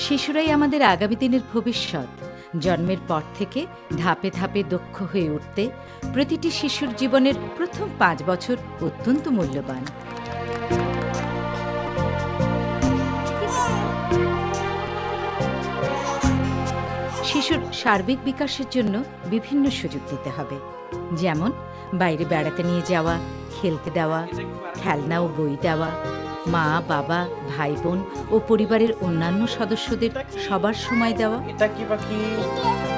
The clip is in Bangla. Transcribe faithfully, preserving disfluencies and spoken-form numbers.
শিশুরাই আমাদের আগামী দিনের ভবিষ্যৎ। জন্মের পর থেকে ধাপে ধাপে দক্ষ হয়ে উঠতে প্রতিটি শিশুর জীবনের প্রথম পাঁচ বছর অত্যন্ত মূল্যবান। শিশুর সার্বিক বিকাশের জন্য বিভিন্ন সুযোগ দিতে হবে, যেমন বাইরে বেড়াতে নিয়ে যাওয়া, খেলতে দেওয়া, খেলনা ও বই দেওয়া, মা বাবা ভাই বোন ও পরিবারের অন্যান্য সদস্যদের সবার সময় দেওয়া। এটা কি পাখি?